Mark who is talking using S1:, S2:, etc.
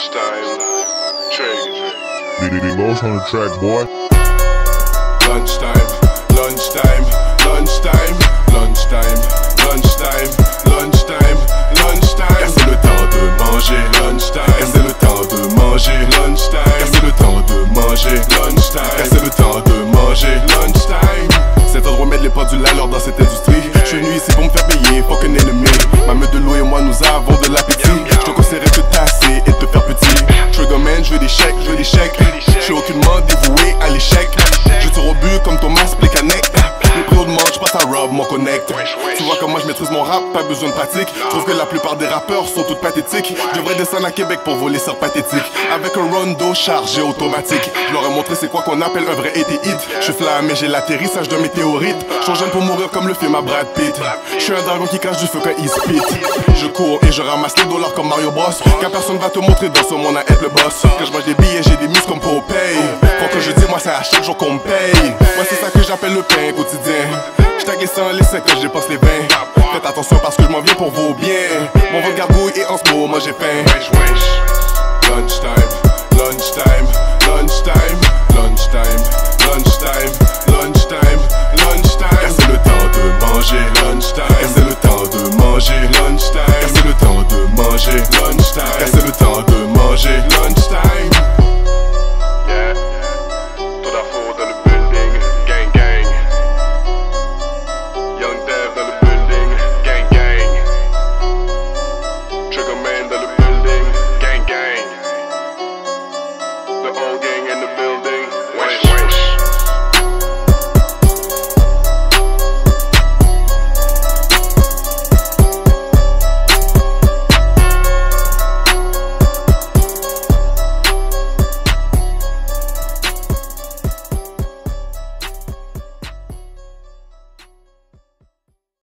S1: Lunchtime, Trig.
S2: Big Los on the track, boy.
S1: Lunchtime, lunchtime, lunchtime, lunchtime, lunchtime, lunchtime, lunchtime. Car c'est le temps de manger. Lunchtime. Car c'est le temps de manger. Lunchtime. Car c'est le temps de manger. Lunchtime. Car c'est le temps de manger. Lunchtime. C'est temps de remettre les pendules à l'heure dans cette industrie. Je suis venu ici pour me faire payer, fuck un ennemi. Ma meute de l'eau et moi nous avons de l'appétit. Je te conseillerais de tasser et de te faire petit. Triggerman, je veux des chèques, je veux des chèques. Je suis aucunement dévoué à l'échec. Je tire au but comme Thomas Plekanec. Les prénoms de manche, je passe à Rob, mon connect. Tu vois comment je maîtrise mon rap, pas besoin de pratique. Je trouve que la plupart des rappeurs sont toutes pathétiques. Je devrais descendre à Québec pour voler sur pathétique. Avec un rondo chargé automatique. Je leur ai montré c'est quoi qu'on appelle un vrai été hit. Je suis flammé, j'ai l'atterrissage d'un météorite. Je suis jeune pour mourir comme le film à Brad Pitt. Je suis un dragon qui crache du feu quand il spit. Je cours et je ramasse les dollars comme Mario Bros. Car personne va te montrer dans ce monde à être le boss. Quand je mange des billets, j'ai des muscles comme Popeye. Faut que je dis, moi c'est à chaque jour qu'on me paye. Moi c'est ça que j'appelle le pain quotidien. J'taguais sans les 5 quand je dépense les 20. Faites attention parce que je m'en viens pour vos biens. Mon ventre gargouille et en ce moment moi j'ai faim. Lunchtime, lunchtime, lunchtime, lunchtime, lunchtime, lunchtime, lunchtime. Car c'est le temps de manger. Lunchtime. Car c'est le temps de manger. Lunchtime. Car c'est le temps de manger. Lunchtime. Car c'est le temps de manger. Lunchtime. Yeah, tout à fond dans le building, gang gang. Young Dev dans le building, gang gang. Triggerman dans le building, gang gang. The whole gang in the building.